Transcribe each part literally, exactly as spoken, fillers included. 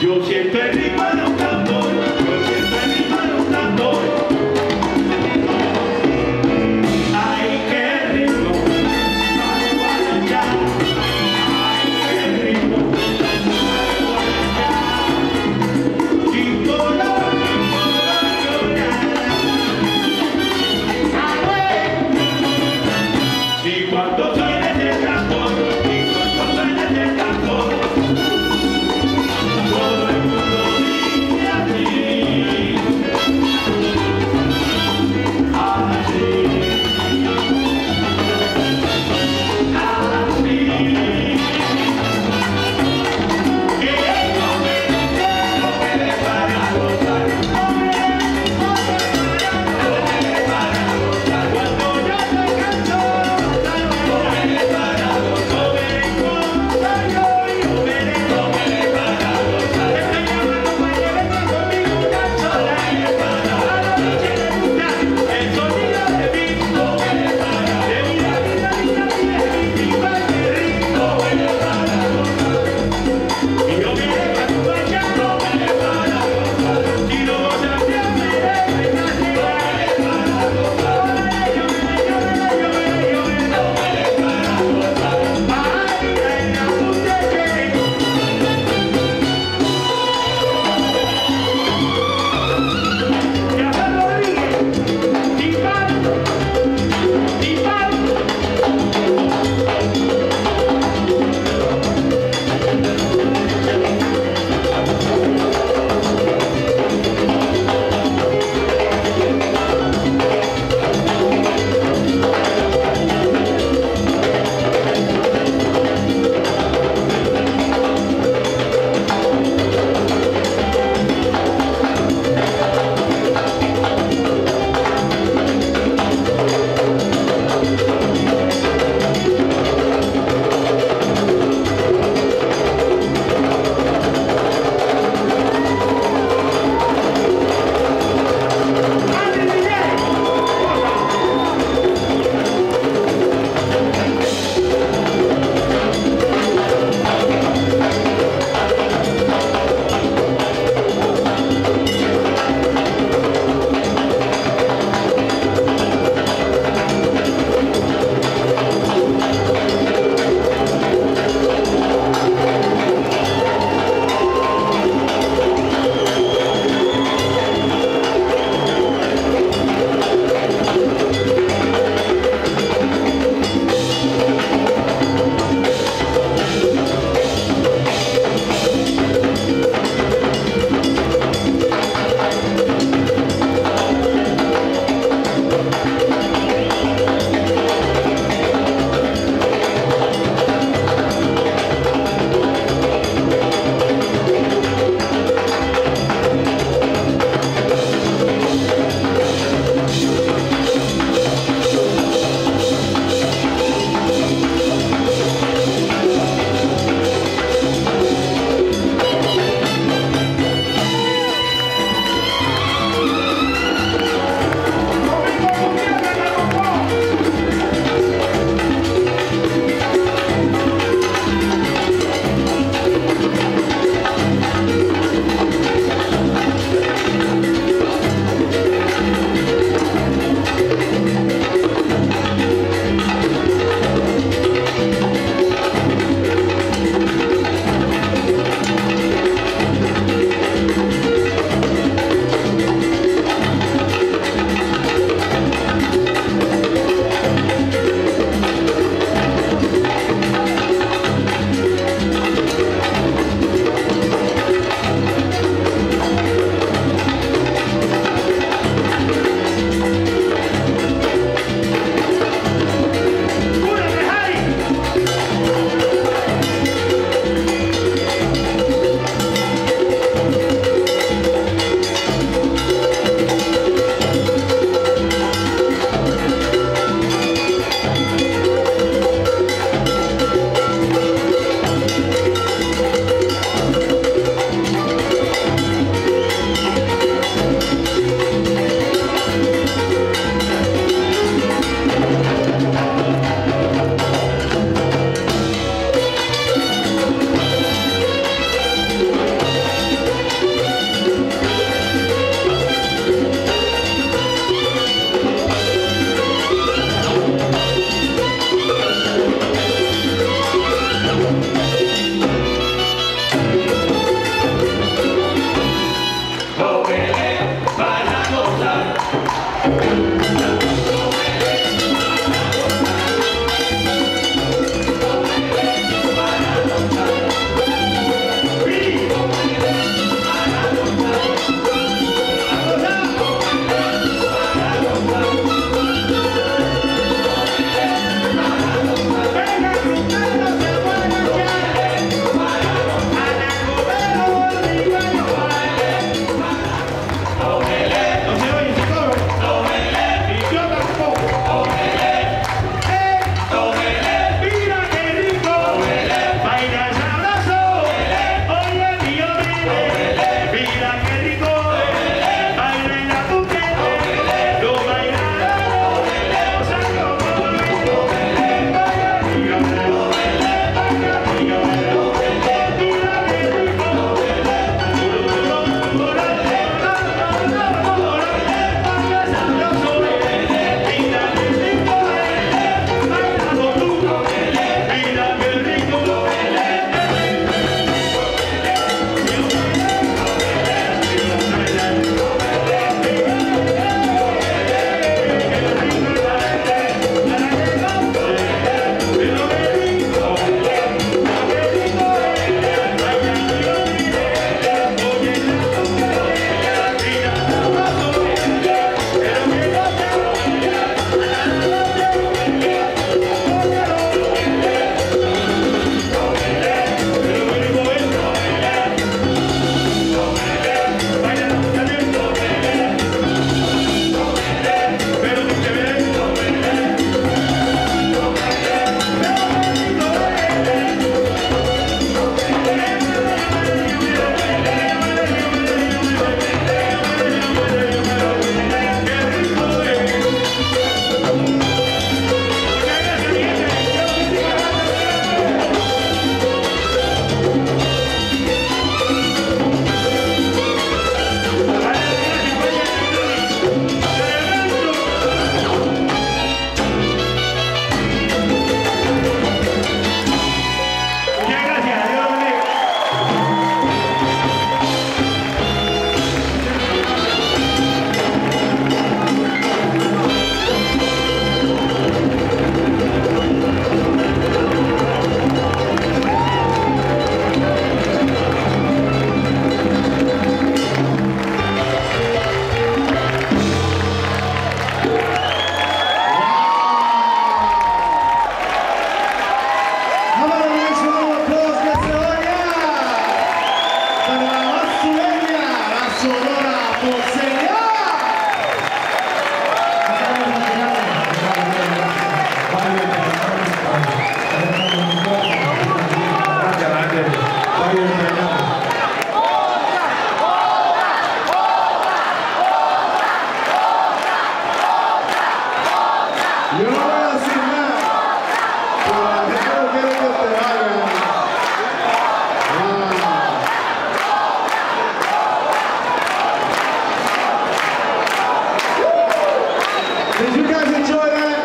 Yo siento el ritmo de un tambor, yo siento el ritmo de un tambor. Ay, qué ritmo, vale guaracha. Ay, qué ritmo, vale guaracha. Chimbolo, chimbolo, llorada. Si cuando suena ese tambor, si cuando suena ese tambor, todo el mundo dice Para la sueña, la Sonora, Poncena. Yo no voy a decir nada, pero la gente no quiere que te vayan. Wow. Did you guys enjoy that?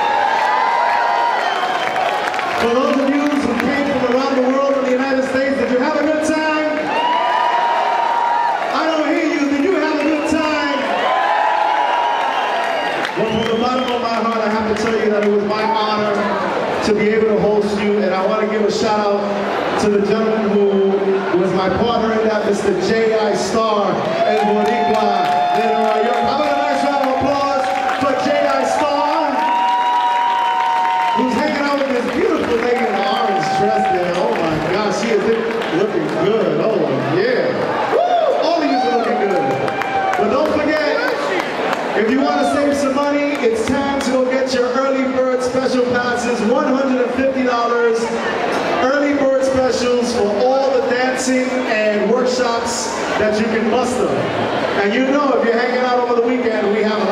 For those of you who came from around the world in the United States, did you have a good time? I don't hear you. Did you have a good time? Well, from the bottom of my heart, I have to tell you that it was my honor to be able to host you, and I want to give a shout out to the gentleman who was my partner in that, Mister J I Star and Boricua de New York. How about a nice round of applause for J I Star, who's hanging out with this beautiful lady in the orange dress there. Oh my gosh, she is looking good. Oh yeah. Woo! All of you are looking good. But don't forget, if you want to save some money, it's time to go get your early bird special passes, one hundred fifty dollars early bird specials for all the dancing and workshops that you can muster. And you know, if you're hanging out over the weekend, we have